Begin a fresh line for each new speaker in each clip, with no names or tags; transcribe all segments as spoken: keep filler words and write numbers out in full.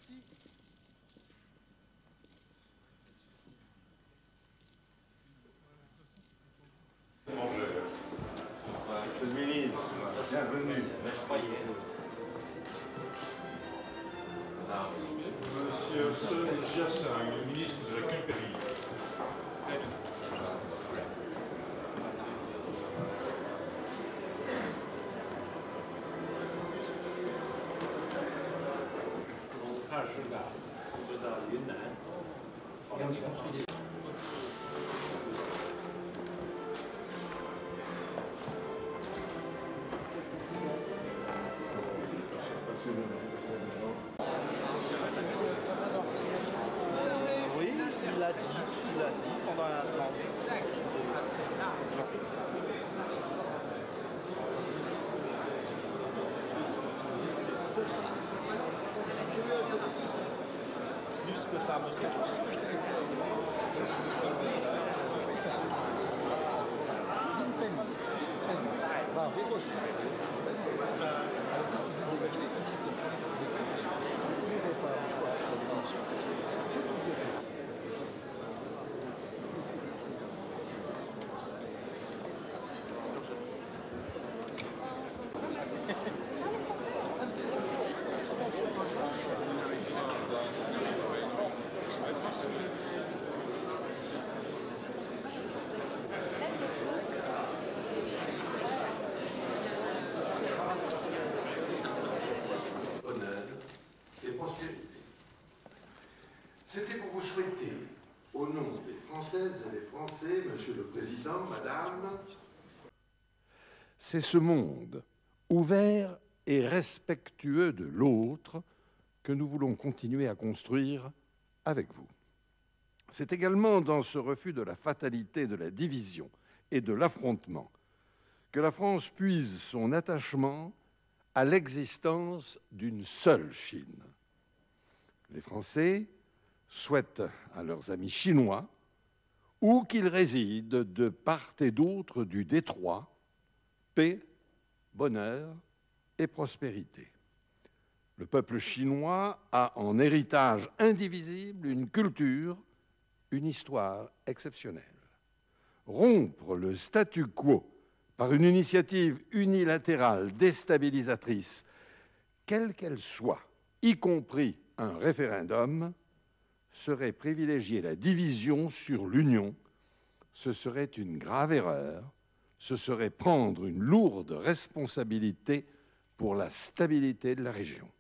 Merci.
Monsieur le ministre, bienvenue.
Monsieur Sun Jassin, le ministre de la Culture.
Oui, il l'a dit, il l'a dit pendant un temps. Plus que ça, parce que tout ce que je t'ai fait. Va, reçu.
C'était pour vous souhaiter, au nom des Françaises et des Français, Monsieur le Président, Madame, c'est ce monde ouvert et respectueux de l'autre que nous voulons continuer à construire avec vous. C'est également dans ce refus de la fatalité, de la division et de l'affrontement que la France puise son attachement à l'existence d'une seule Chine. Les Français souhaitent à leurs amis chinois, où qu'ils résident de part et d'autre du détroit, paix, bonheur et prospérité. Le peuple chinois a en héritage indivisible une culture, une histoire exceptionnelle. Rompre le statu quo par une initiative unilatérale déstabilisatrice, quelle qu'elle soit, y compris un référendum, serait privilégier la division sur l'union. Ce serait une grave erreur. Ce serait prendre une lourde responsabilité pour la stabilité de la région.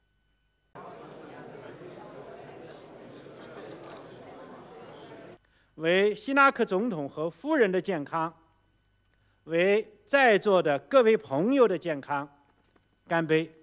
为希拉克总统和夫人的健康，为在座的各位朋友的健康，干杯！